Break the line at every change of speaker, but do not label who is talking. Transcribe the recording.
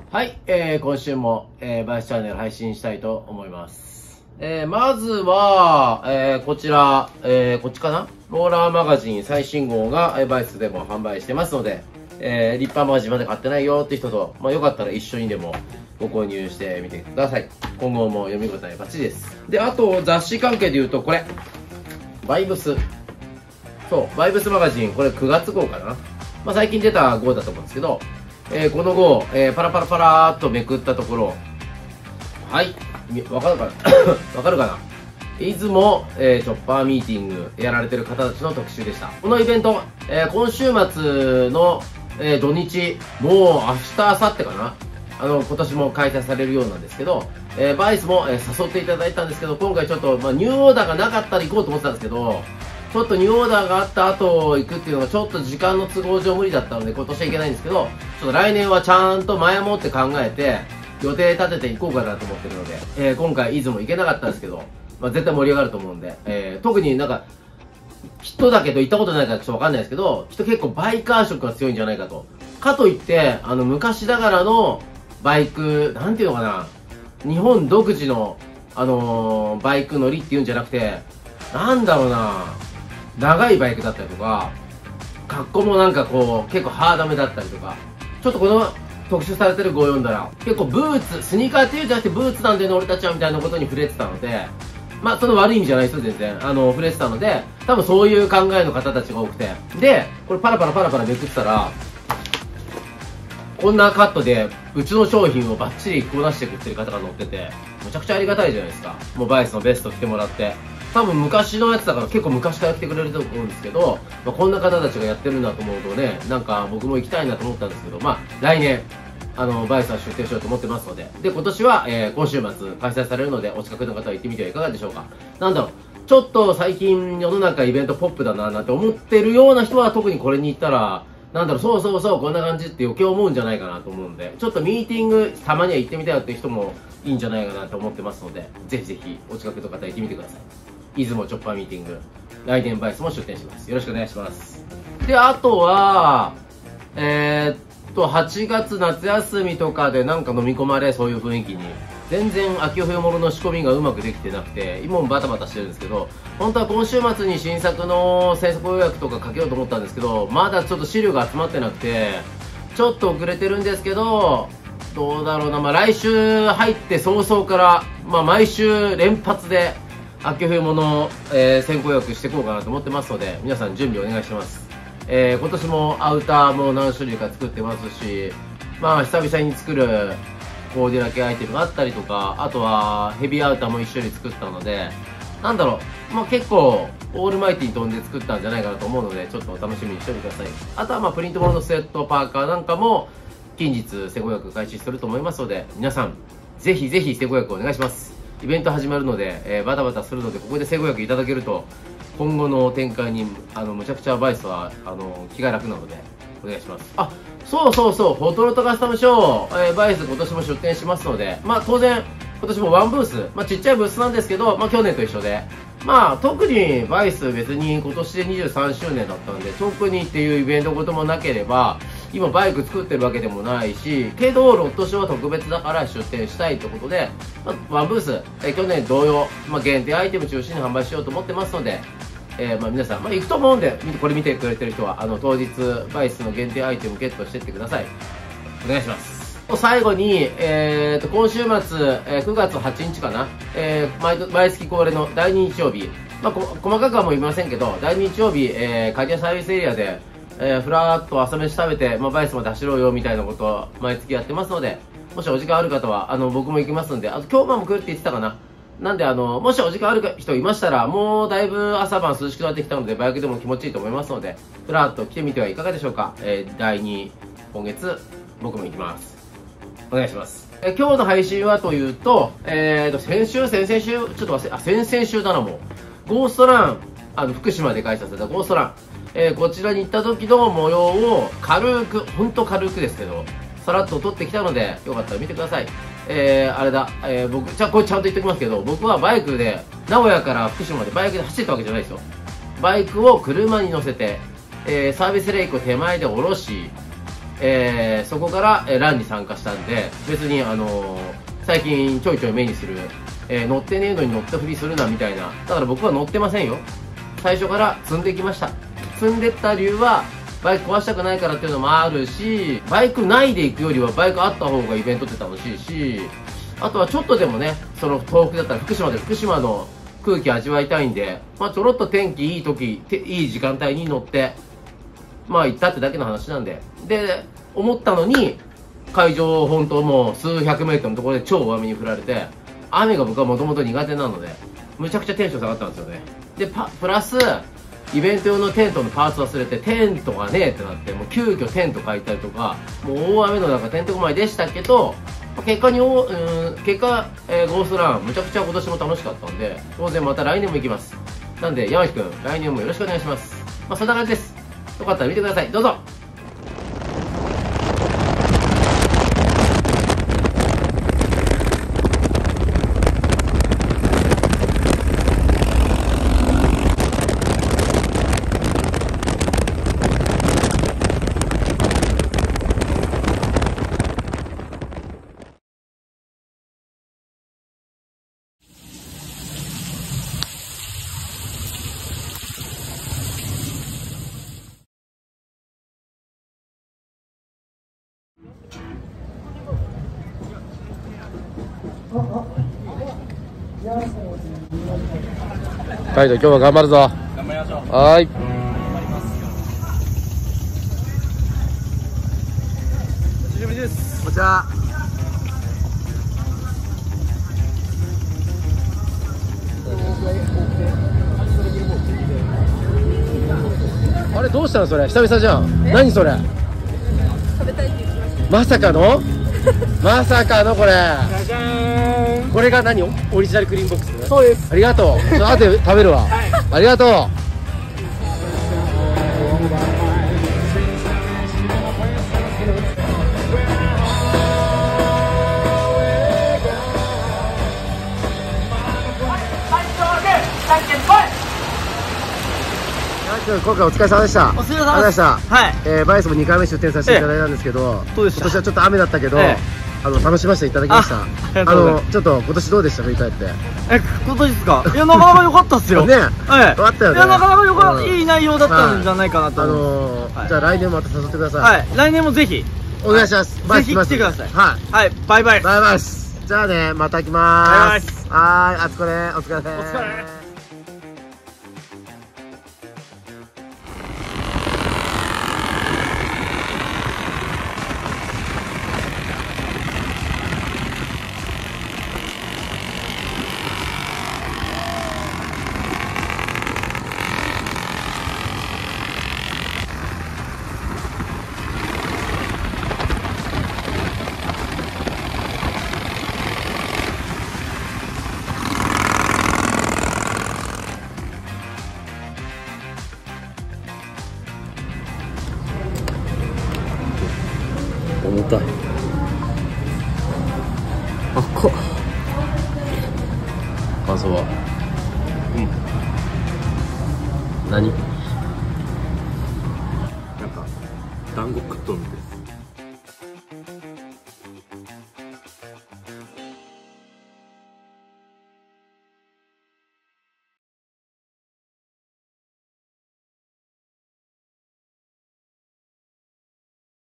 はい、今週も、バイスチャンネル配信したいと思います。まずは、こちら、こっちかな、ローラーマガジン最新号が、バイスでも販売してますので、立派マガジンまで買ってないよって人と、よかったら一緒にでもご購入してみてください。今後も読み応えバッチリです。で、あと雑誌関係で言うと、これ、バイブス。そう、バイブスマガジン、これ9月号かな。最近出た号だと思うんですけど、この号、パラパラパラーっとめくったところ、はい、わかるかなわかるかな、出雲、チョッパーミーティングやられてる方たちの特集でした。このイベント、今週末の、土日、もう明日、明後日かな、今年も開催されるようなんですけど、バイスも、誘っていただいたんですけど、今回ちょっと、ニューオーダーがなかったら行こうと思ってたんですけど、ちょっとニューオーダーがあった後行くっていうのがちょっと時間の都合上無理だったので今年は行けないんですけど、ちょっと来年はちゃんと前もって考えて予定立てていこうかなと思ってるので、今回出雲行けなかったんですけど、絶対盛り上がると思うんで、特になんか人だけど行ったことないからちょっとわかんないですけど、人結構バイカー色が強いんじゃないかと。かといって昔ながらのバイク、なんていうのかな、日本独自のバイク乗りっていうんじゃなくて、なんだろうな、長いバイクだったりとか、格好もなんかこう結構ハードめだったりとか、ちょっとこの特集されてる号を読んだら結構ブーツ、スニーカーっていうんじゃなくてブーツなんだよね俺たちはみたいなことに触れてたので、その悪い意味じゃないですよ全然、触れてたので、多分そういう考えの方たちが多くて、でこれパラパラパラパラめくってたら、こんなカットでうちの商品をバッチリ着こなしてくってる方が乗ってて、むちゃくちゃありがたいじゃないですか。もうバイスのベスト着てもらって、多分昔のやつだから結構昔から来てくれると思うんですけど、こんな方たちがやってるんだと思うとね、なんか僕も行きたいなと思ったんですけど、来年バイスは出店しようと思ってますので、で今年は、今週末開催されるので、お近くの方は行ってみてはいかがでしょうか。なんだろう、ちょっと最近世の中イベントポップだななんて思ってるような人は特にこれに行ったら、なんだろう、そうそうそう、こんな感じって余計思うんじゃないかなと思うんで、ちょっとミーティングたまには行ってみたいよっていう人もいいんじゃないかなと思ってますので、ぜひぜひお近くの方行ってみてください。出雲チョッパーミーティング、来年バイスも出店します。よろしくお願いします。で、あとは、8月夏休みとかでなんか飲み込まれ、そういう雰囲気に。全然秋冬物の仕込みがうまくできてなくて、今もバタバタしてるんですけど、本当は今週末に新作の制作予約とかかけようと思ったんですけど、まだちょっと資料が集まってなくて、ちょっと遅れてるんですけど、どうだろうな、来週入って早々から、毎週連発で、秋冬物、先行予約していこうかなと思ってますので、皆さん準備お願いします。今年もアウターも何種類か作ってますし、久々に作るコーディラケアイテムがあったりとか、あとはヘビーアウターも一種類作ったので、なんだろう、結構オールマイティに飛んで作ったんじゃないかなと思うので、ちょっとお楽しみにしておいてください。あとはプリント物のスウェット、パーカーなんかも近日先行予約開始すると思いますので、皆さんぜひぜひ先行予約お願いします。イベント始まるので、バタバタするので、ここで先行予約いただけると今後の展開にむちゃくちゃバイスは気が楽なのでお願いします。あ、そうそうそう、フォトロトカスタムショー、バイス今年も出店しますので、当然今年もワンブース、ちっちゃいブースなんですけど、去年と一緒で、特にバイス別に今年で23周年だったんで、特にっていうイベントこともなければ、今バイク作ってるわけでもないし、けどロットショーは特別だから出店したいということで、ワンブース、去年同様、限定アイテム中心に販売しようと思ってますので、皆さん、行くと思うんで、これ見てくれてる人は当日バイスの限定アイテムゲットしてってください。お願いします。最後に、今週末、9月8日かな、毎月恒例の第2日曜日、細かくはもう言いませんけど、第2日曜日、鍵屋サービスエリアで、ふらーっと朝飯食べて、バイスまで走ろうよみたいなことを毎月やってますので、もしお時間ある方は僕も行きますんで、あと今日も来るって言ってたかな。なんでもしお時間ある人いましたら、もうだいぶ朝晩涼しくなってきたので、バイクでも気持ちいいと思いますので、ふらっと来てみてはいかがでしょうか。第2、今月、僕も行きます。お願いします。今日の配信はというと、先週、先々週、ちょっと忘れ、先々週だな、もう。ゴーストラン、福島で開催されたゴーストラン、こちらに行った時の模様を軽く、ほんと軽くですけど、さらっと撮ってきたので、よかったら見てください。あれだ、僕、これちゃんと言っておきますけど、僕はバイクで、名古屋から福島までバイクで走ってたわけじゃないですよ。バイクを車に乗せて、サービスレイクを手前で下ろし、 そこから、ランに参加したんで、別に最近ちょいちょい目にする、乗ってねえのに乗ったふりするなみたいな。だから僕は乗ってませんよ。最初から積んできました。積んでった理由は、バイク壊したくないからっていうのもあるし、バイクないで行くよりはバイクあった方がイベントって楽しいし、あとはちょっとでもね、その遠くだったら福島で福島の空気味わいたいんで、まあちょろっと天気いい時、いい時間帯に乗って、まあ行ったってだけの話なんで。で、思ったのに、会場本当もう数百メートルのところで超大雨に降られて、雨が僕はもともと苦手なので、むちゃくちゃテンション下がったんですよね。で、プラス、イベント用のテントのパーツ忘れて、テントがねえってなって、もう急遽テント書いたりとか、もう大雨の中てんてこまいでしたけど、結果、ゴーストラン、むちゃくちゃ今年も楽しかったんで、当然また来年も行きます。なんで、山内くん、来年もよろしくお願いします。まあ、そんな感じです。よかったら見てください。どうぞ。カイト、今日は頑張るぞ。
頑張りましょう。
はーい。
久しぶりです。
こちら。あれどうしたのそれ、久々じゃん。何それ。
食べたいって言ってました。
まさかのまさかのこれ。
じゃじゃーん。
これが何、オリジナルクリームボックス。
そうです。
ありがとう。ちょっと後で食べるわ。ありがとう。今回お疲れ様でした。
お疲れ様でした。はい。
バイスも2回目出店させていただいたんですけど、
どうでした？
今年はちょっと雨だったけど、楽しませていただきました。
ありがとうございます。
ちょっと今年どうでした、振り返って。
今年ですか？いや、なかなか良かったっすよ。
ね。
はい。
よかったよね。
いや、なかなか良かった、いい内容だったんじゃないかなと思う。
じゃあ来年また誘ってください。
はい。来年もぜひ。
お願いします。
ぜひ来てください。
はい。
はい。バイバイ。
バイバイです。じゃあね、また来まーす。はーい、お疲れ。お疲れ。お疲れ。重たい。あっこ。感想は？何？
なんか団子食っとるみたいな。